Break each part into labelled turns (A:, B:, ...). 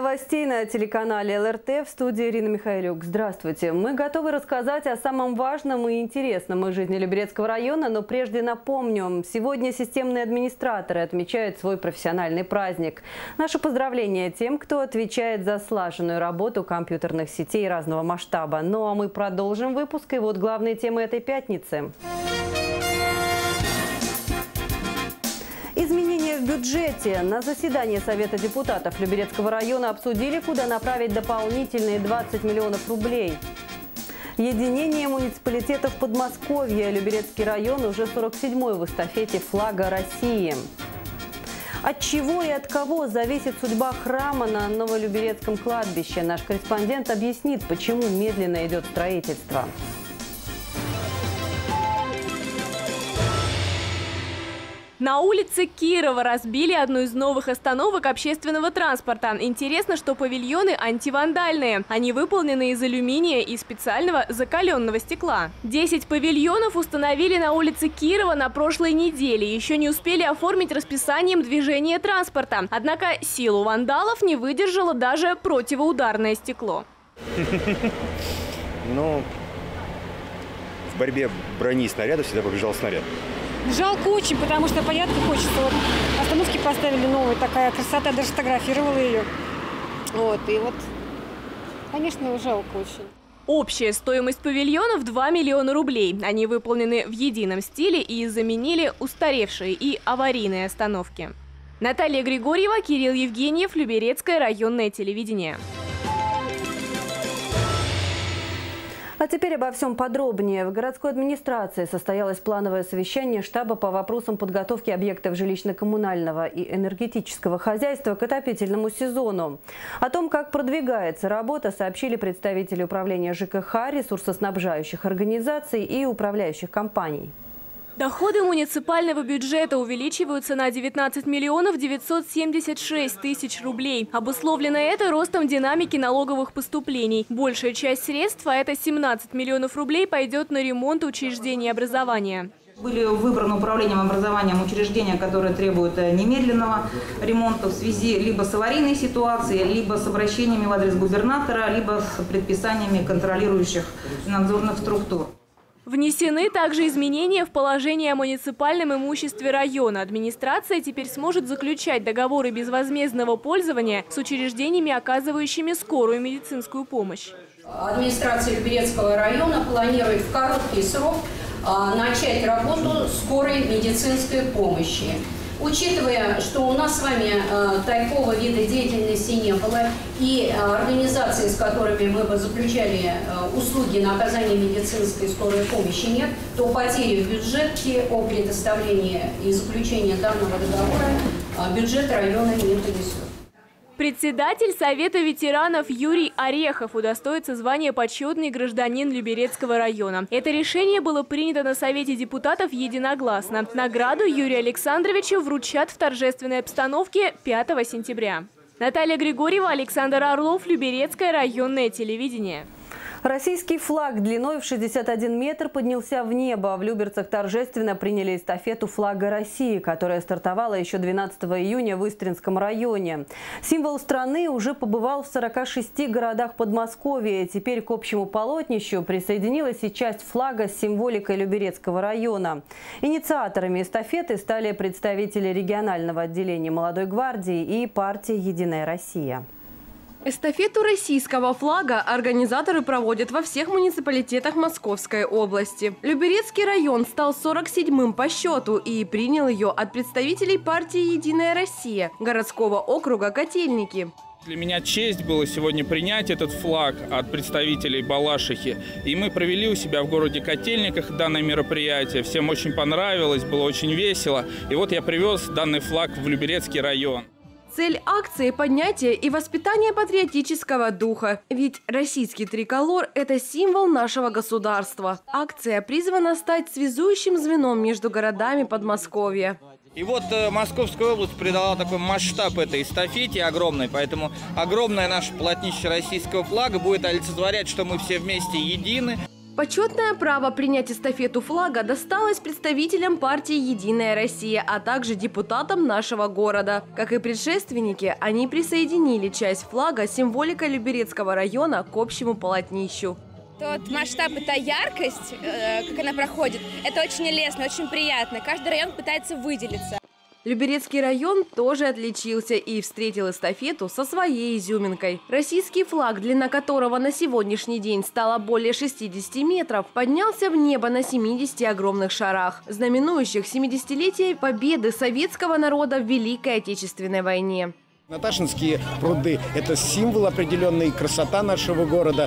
A: новостей на телеканале ЛРТ, в студии Ирина Михайлюк. Здравствуйте. Мы готовы рассказать о самом важном и интересном из жизни Люберецкого района, но прежде напомню, сегодня системные администраторы отмечают свой профессиональный праздник. Наше поздравление тем, кто отвечает за слаженную работу компьютерных сетей разного масштаба. Ну а мы продолжим выпуск, и вот главные темы этой пятницы. Изменения в бюджете. На заседании Совета депутатов Люберецкого района обсудили, куда направить дополнительные 20 миллионов рублей. Единение муниципалитетов Подмосковья. Люберецкий район уже 47-й в эстафете флага России. От чего и от кого зависит судьба храма на Новолюберецком кладбище? Наш корреспондент объяснит, почему медленно идет строительство.
B: На улице Кирова разбили одну из новых остановок общественного транспорта. Интересно, что павильоны антивандальные. Они выполнены из алюминия и специального закаленного стекла. 10 павильонов установили на улице Кирова на прошлой неделе. Еще не успели оформить расписанием движения транспорта. Однако силу вандалов не выдержало даже противоударное стекло.
C: Ну, в борьбе брони и снаряда всегда побежал снаряд.
D: Жалко очень, потому что порядка хочется. Вот остановки поставили новые, такая красота, даже фотографировала ее. И конечно, жалко очень.
B: Общая стоимость павильонов – 2 миллиона рублей. Они выполнены в едином стиле и заменили устаревшие и аварийные остановки. Наталья Григорьева, Кирилл Евгеньев, Люберецкое районное телевидение.
A: А теперь обо всем подробнее. В городской администрации состоялось плановое совещание штаба по вопросам подготовки объектов жилищно-коммунального и энергетического хозяйства к отопительному сезону. О том, как продвигается работа, сообщили представители управления ЖКХ, ресурсоснабжающих организаций и управляющих компаний.
B: Доходы муниципального бюджета увеличиваются на 19 миллионов 976 тысяч рублей. Обусловлено это ростом динамики налоговых поступлений. Большая часть средств, а это 17 миллионов рублей, пойдет на ремонт учреждений образования.
E: Были выбраны управлением образованием учреждения, которые требуют немедленного ремонта в связи либо с аварийной ситуацией, либо с обращениями в адрес губернатора, либо с предписаниями контролирующих надзорных структур.
B: Внесены также изменения в положение о муниципальном имуществе района. Администрация теперь сможет заключать договоры безвозмездного пользования с учреждениями, оказывающими скорую медицинскую помощь.
F: Администрация Люберецкого района планирует в короткий срок начать работу скорой медицинской помощи. Учитывая, что у нас с вами такого вида деятельности не было, и организации, с которыми мы бы заключали услуги на оказание медицинской скорой помощи нет, то потери в бюджете о предоставлении и заключении данного договора бюджет района не понесет.
B: Председатель Совета ветеранов Юрий Орехов удостоится звания «Почетный гражданин Люберецкого района». Это решение было принято на Совете депутатов единогласно. Награду Юрию Александровичу вручат в торжественной обстановке 5 сентября. Наталья Григорьева, Александр Орлов, Люберецкое районное телевидение.
A: Российский флаг длиной в 61 метр поднялся в небо. В Люберцах торжественно приняли эстафету флага России, которая стартовала еще 12 июня в Истринском районе. Символ страны уже побывал в 46 городах Подмосковья. Теперь к общему полотнищу присоединилась и часть флага с символикой Люберецкого района. Инициаторами эстафеты стали представители регионального отделения «Молодой гвардии» и партии «Единая Россия».
G: Эстафету российского флага организаторы проводят во всех муниципалитетах Московской области. Люберецкий район стал 47-м по счету и принял ее от представителей партии «Единая Россия» городского округа Котельники.
H: Для меня честь было сегодня принять этот флаг от представителей Балашихи. И мы провели у себя в городе Котельниках данное мероприятие. Всем очень понравилось, было очень весело. И вот я привез данный флаг в Люберецкий район.
G: Цель акции – поднятие и воспитание патриотического духа. Ведь российский триколор – это символ нашего государства. Акция призвана стать связующим звеном между городами Подмосковья.
I: И вот Московская область придала такой масштаб этой эстафете огромной, поэтому огромное наше полотнище российского флага будет олицетворять, что мы все вместе едины.
G: Почетное право принять эстафету флага досталось представителям партии «Единая Россия», а также депутатам нашего города. Как и предшественники, они присоединили часть флага с символикой Люберецкого района к общему полотнищу.
J: Тот масштаб и та яркость, как она проходит, это очень лестно, очень приятно. Каждый район пытается выделиться.
G: Люберецкий район тоже отличился и встретил эстафету со своей изюминкой. Российский флаг, длина которого на сегодняшний день стала более 60 метров, поднялся в небо на 70 огромных шарах, знаменующих 70-летие победы советского народа в Великой Отечественной войне.
K: Наташинские пруды – это символ определенной красота нашего города.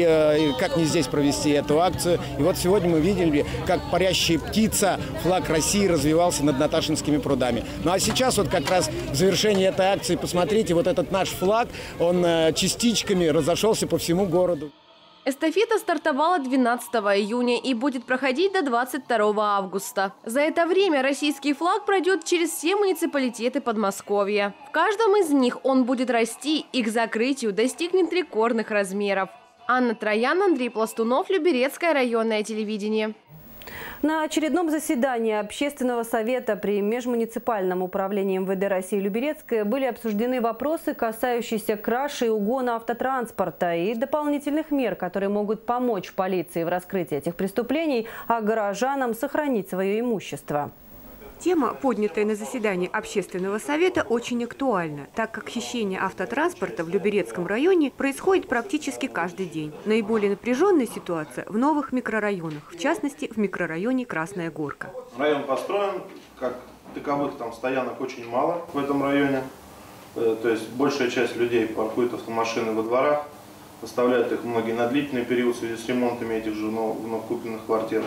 K: И как не здесь провести эту акцию. И вот сегодня мы видели, как парящая птица, флаг России развивался над Наташинскими прудами. Ну а сейчас вот как раз в завершении этой акции, посмотрите, вот этот наш флаг, он частичками разошелся по всему городу.
G: Эстафета стартовала 12 июня и будет проходить до 22 августа. За это время российский флаг пройдет через все муниципалитеты Подмосковья. В каждом из них он будет расти и к закрытию достигнет рекордных размеров. Анна Троян, Андрей Пластунов, Люберецкое районное телевидение.
A: На очередном заседании Общественного совета при Межмуниципальном управлении МВД России Люберецкое были обсуждены вопросы, касающиеся кражи и угона автотранспорта и дополнительных мер, которые могут помочь полиции в раскрытии этих преступлений, а горожанам сохранить свое имущество.
L: Тема, поднятая на заседании Общественного совета, очень актуальна, так как хищение автотранспорта в Люберецком районе происходит практически каждый день. Наиболее напряженная ситуация в новых микрорайонах, в частности, в микрорайоне Красная Горка.
M: Район построен, как таковых там стоянок очень мало в этом районе. То есть большая часть людей паркует автомашины во дворах, оставляют их многие на длительный период в связи с ремонтами этих же вновь купленных квартир.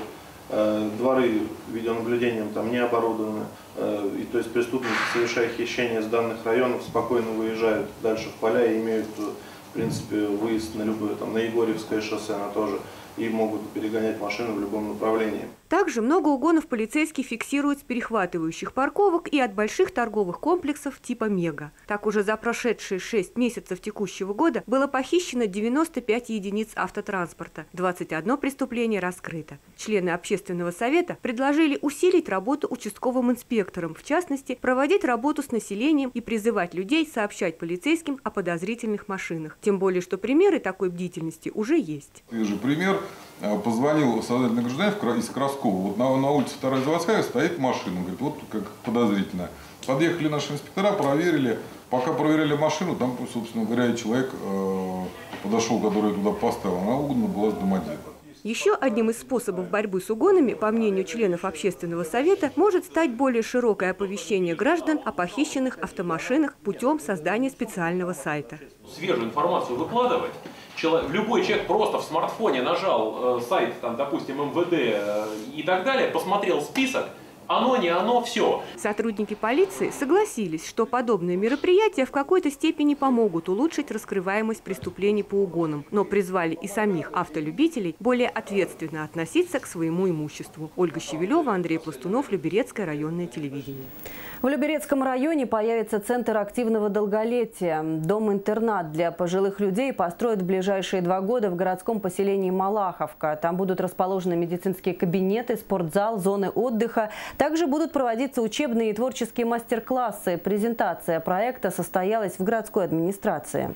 M: Дворы видеонаблюдением там не оборудованы, и то есть преступники, совершая хищение с данных районов, спокойно выезжают дальше в поля и имеют, в принципе, выезд на любое, там, на Егорьевское шоссе, на то же, и могут перегонять машины в любом направлении.
L: Также много угонов полицейские фиксируют с перехватывающих парковок и от больших торговых комплексов типа «Мега». Так уже за прошедшие 6 месяцев текущего года было похищено 95 единиц автотранспорта. 21 преступление раскрыто. Члены Общественного совета предложили усилить работу участковым инспекторам, в частности, проводить работу с населением и призывать людей сообщать полицейским о подозрительных машинах. Тем более, что примеры такой бдительности уже есть.
N: Свежий пример. Позвонил сознательный гражданин из Краскова. Вот на улице 2-я заводская стоит машина. Говорит, вот как подозрительно. Подъехали наши инспектора, проверили. Пока проверяли машину, там, собственно говоря, человек подошел, который туда поставил. Она угнана была с домодедово.
L: Еще одним из способов борьбы с угонами, по мнению членов Общественного совета, может стать более широкое оповещение граждан о похищенных автомашинах путем создания специального сайта.
O: Свежую информацию выкладывать. Любой человек просто в смартфоне нажал сайт, там, допустим, МВД и так далее, посмотрел список, оно, не оно, все.
L: Сотрудники полиции согласились, что подобные мероприятия в какой-то степени помогут улучшить раскрываемость преступлений по угонам, но призвали и самих автолюбителей более ответственно относиться к своему имуществу. Ольга Щевелева, Андрей Пластунов, Люберецкое районное телевидение.
A: В Люберецком районе появится центр активного долголетия. Дом-интернат для пожилых людей построят в ближайшие 2 года в городском поселении Малаховка. Там будут расположены медицинские кабинеты, спортзал, зоны отдыха. Также будут проводиться учебные и творческие мастер-классы. Презентация проекта состоялась в городской администрации.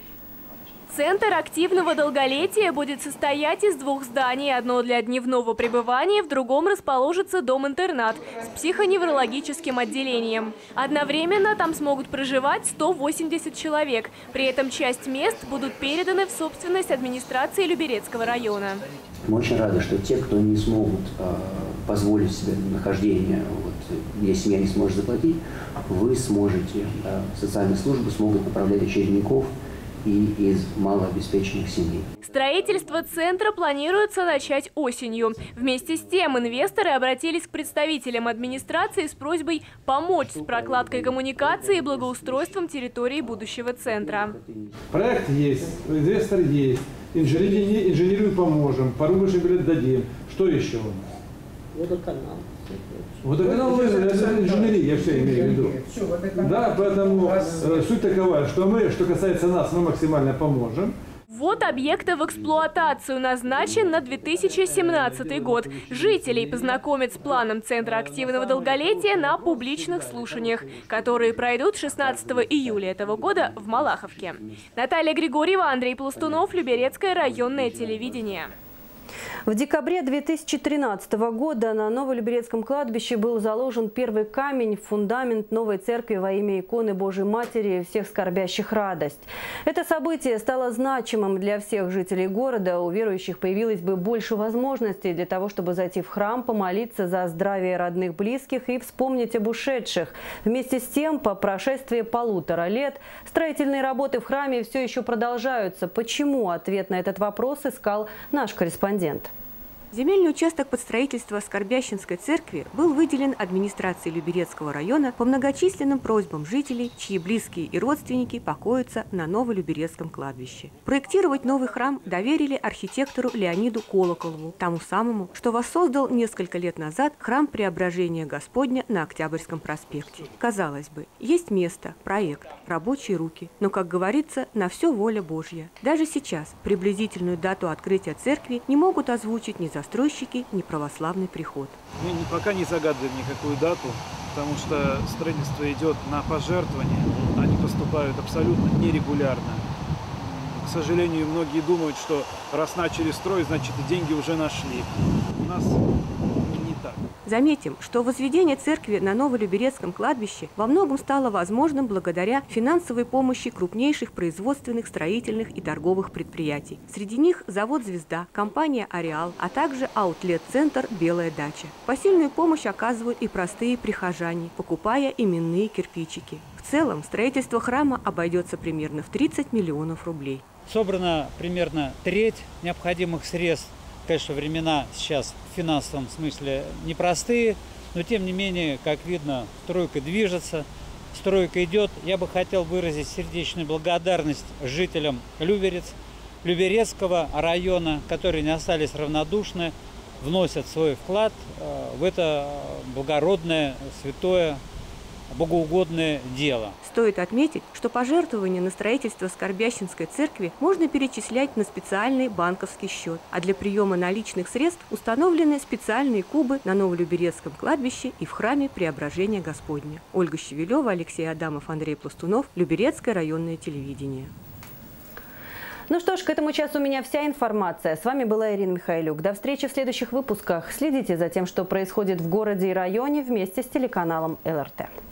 B: Центр активного долголетия будет состоять из 2 зданий. Одно для дневного пребывания, в другом расположится дом-интернат с психоневрологическим отделением. Одновременно там смогут проживать 180 человек. При этом часть мест будут переданы в собственность администрации Люберецкого района.
P: Мы очень рады, что те, кто не смогут позволить себе нахождение, если семья не сможет заплатить, вы сможете, социальные службы смогут направлять очередников и из малообеспеченных семей.
B: Строительство центра планируется начать осенью. Вместе с тем инвесторы обратились к представителям администрации с просьбой помочь с прокладкой коммуникации и благоустройством территории будущего центра.
Q: Проект есть, инвестор есть, инженерию поможем, порубочный билет дадим. Что еще?
R: Водоканал.
Q: Водоканал, инженерия, я все имею в виду. Да, поэтому суть такова, что мы, что касается нас, мы максимально поможем.
B: Вот объекта в эксплуатацию назначен на 2017 год. Жителей познакомят с планом Центра активного долголетия на публичных слушаниях, которые пройдут 16 июля этого года в Малаховке. Наталья Григорьева, Андрей Пластунов, Люберецкое районное телевидение.
A: В декабре 2013 года на Новолюберецком кладбище был заложен первый камень в фундамент новой церкви во имя иконы Божьей Матери всех скорбящих радость. Это событие стало значимым для всех жителей города. У верующих появилось бы больше возможностей для того, чтобы зайти в храм, помолиться за здравие родных, близких и вспомнить об ушедших. Вместе с тем, по прошествии 1,5 лет, строительные работы в храме все еще продолжаются. Почему? Ответ на этот вопрос искал наш корреспондент.
L: Земельный участок под строительство Скорбящинской церкви был выделен администрацией Люберецкого района по многочисленным просьбам жителей, чьи близкие и родственники покоятся на Новолюберецком кладбище. Проектировать новый храм доверили архитектору Леониду Колоколову, тому самому, что воссоздал несколько лет назад храм Преображения Господня на Октябрьском проспекте. Казалось бы, есть место, проект, рабочие руки, но, как говорится, на все воля Божья. Даже сейчас приблизительную дату открытия церкви не могут озвучить ни застройщики, ни православный приход.
S: Мы пока не загадываем никакую дату, потому что строительство идет на пожертвования, они поступают абсолютно нерегулярно. К сожалению, многие думают, что раз начали строить, значит и деньги уже нашли. У нас не так.
L: Заметим, что возведение церкви на Новолюберецком кладбище во многом стало возможным благодаря финансовой помощи крупнейших производственных, строительных и торговых предприятий. Среди них завод «Звезда», компания «Ареал», а также аутлет-центр «Белая дача». Посильную помощь оказывают и простые прихожане, покупая именные кирпичики. В целом, строительство храма обойдется примерно в 30 миллионов рублей.
T: Собрано примерно треть необходимых средств. Конечно, времена сейчас в финансовом смысле непростые, но тем не менее, как видно, стройка движется, стройка идет. Я бы хотел выразить сердечную благодарность жителям Люберецкого района, которые не остались равнодушны, вносят свой вклад в это благородное, святое, богоугодное дело.
L: Стоит отметить, что пожертвования на строительство Скорбящинской церкви можно перечислять на специальный банковский счет, а для приема наличных средств установлены специальные кубы на Новолюберецком кладбище и в храме Преображения Господня. Ольга Щевелева, Алексей Адамов, Андрей Пластунов, Люберецкое районное телевидение.
A: Ну что ж, к этому часу у меня вся информация. С вами была Ирина Михайлюк. До встречи в следующих выпусках. Следите за тем, что происходит в городе и районе вместе с телеканалом ЛРТ.